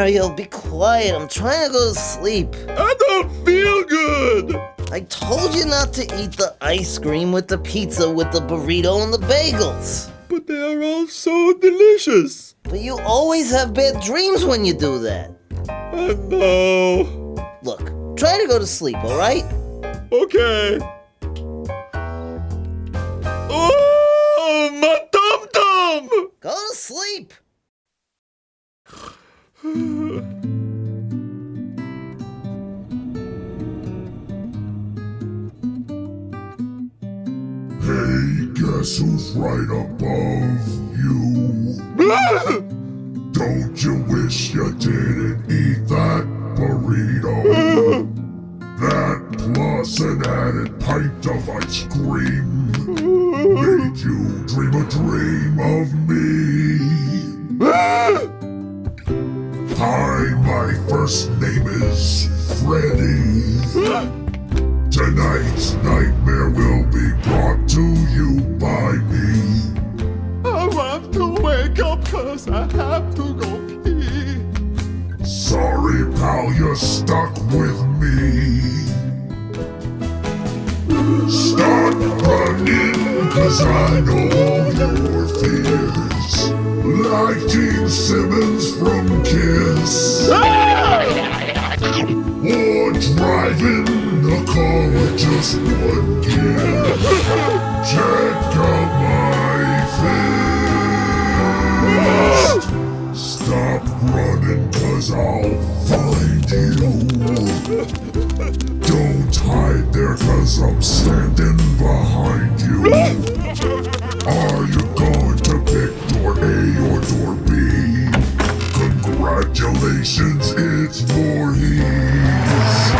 Mario, be quiet. I'm trying to go to sleep. I don't feel good. I told you not to eat the ice cream with the pizza with the burrito and the bagels. But they are all so delicious. But you always have bad dreams when you do that. I know. Look, try to go to sleep, all right? Okay. Oh, my tum-tum! Go to sleep. Hey, guess who's right above you? Don't you wish you didn't eat that burrito? That plus an added pint of ice cream made you dream a dream of me. Hi, my first name is Freddy. Tonight's nightmare will be brought to you by me. I want to wake up 'cause I have to go pee. Sorry, pal, you're stuck with me. Start running, 'cause I know your fears. Like Gene Simmons from Kiss. Or driving a car with just one gear. Check out my fist. Stop running, 'cause I'll find you. Don't hide there, 'cause I'm standing behind you. Are you going to pick door A or door B? Congratulations, it's Voorhees.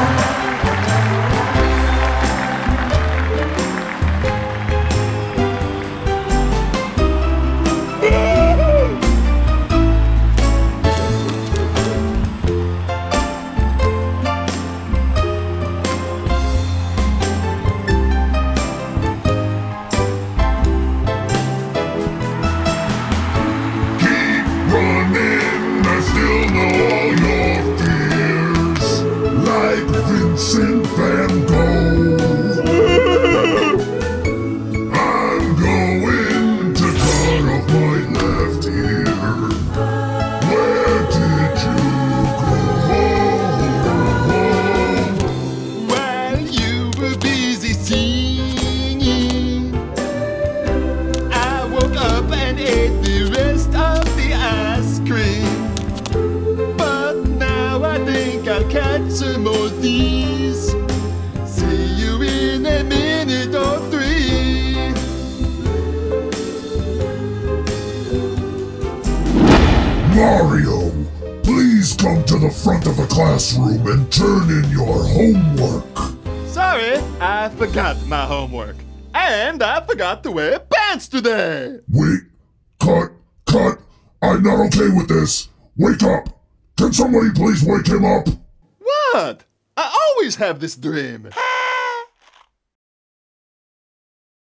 Vincent Van Gogh. I'm going to cut off my left ear. Where did you go? While you were busy singing, I woke up and ate the rest of the ice cream. But now I think I'll catch some more of these. See you in a minute or three. Mario, please come to the front of the classroom and turn in your homework. Sorry, I forgot my homework. And I forgot to wear pants today. Wait, cut. I'm not okay with this. Wake up. Can somebody please wake him up? What? I always have this dream.